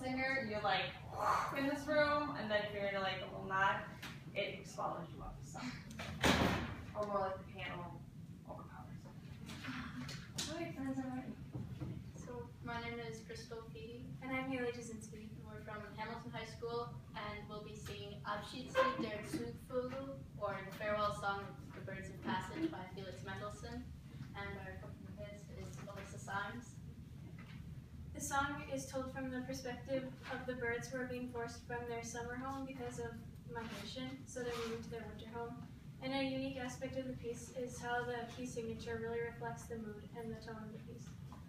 singer, you're like in this room, and then if you're in like a little nod, it swallows you up. So, or more like the piano overpowers. All right, friends, I'm ready. So my name is Krystal Hayley, And I'm Hayley Jasinski. and we're from Hamilton High School, and we'll be singing Abschiedslied der Zugvögel, or the farewell song of the Birds of Passage by Felix Mendelssohn, and our accompanist is Alyssa Symes. The song is told from the perspective of the birds who are being forced from their summer home because of migration, so they're moving to their winter home. And a unique aspect of the piece is how the key signature really reflects the mood and the tone of the piece.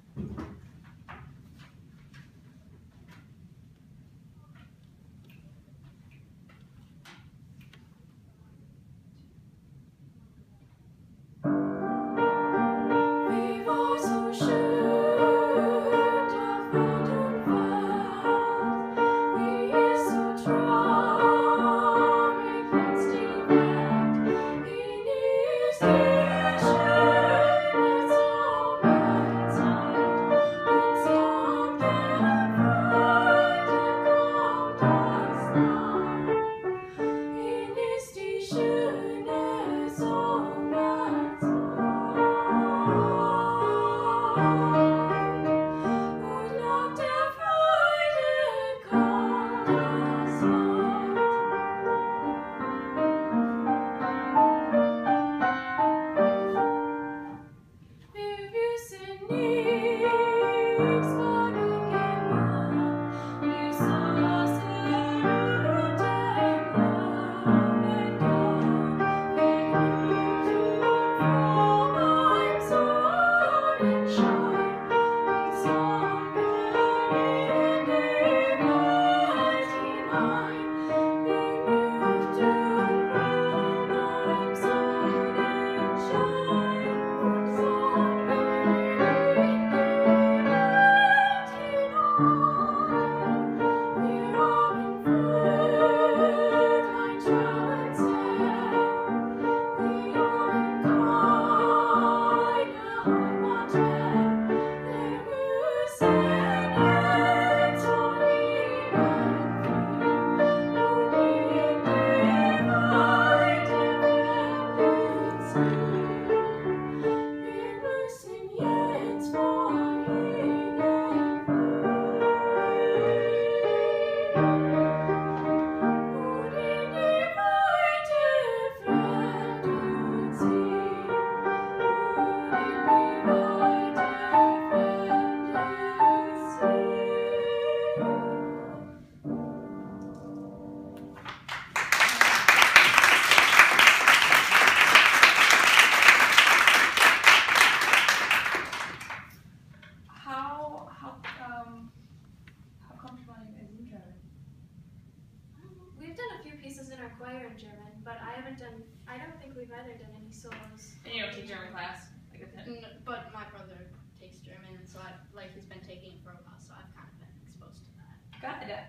Choir in German, but I don't think we've either done any solos. And you don't take German class? Like But my brother takes German, and so he's been taking it for a while, so I've kind of been exposed to that. Got it.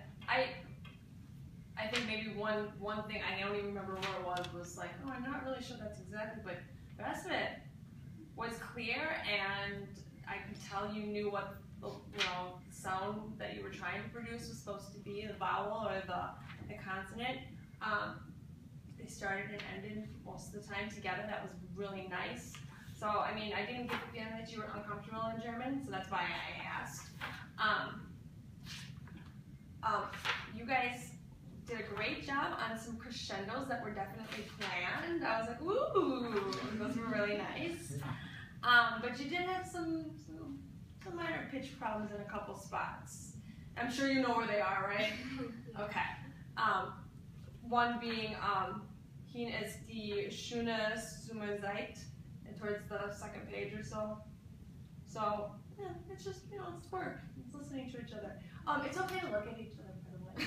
I think maybe one thing, I don't even remember what it was like, oh, I'm not really sure that's exactly, but the rest of it was clear, and I could tell you knew what the sound that you were trying to produce was supposed to be, the vowel or the consonant. They started and ended most of the time together. That was really nice. So, I mean, I didn't get the feeling that you were uncomfortable in German, so that's why I asked. You guys did a great job on some crescendos that were definitely planned. I was like, ooh, those were really nice. But you did have some minor pitch problems in a couple spots. I'm sure you know where they are, right? Okay. One being, Hin ist die schöne Summe Zeit, and towards the second page or so. So, yeah, it's just, it's work. It's listening to each other. It's okay to look at each other,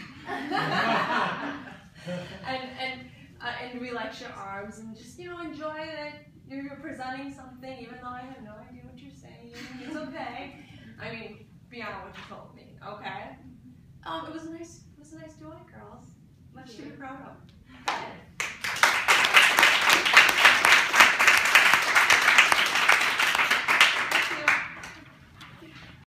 by the way. and relax your arms and just, enjoy that you're presenting something, even though I have no idea what you're saying. It's okay. I mean, beyond what you told me, okay? It was a nice duet, girls. Much to be proud of.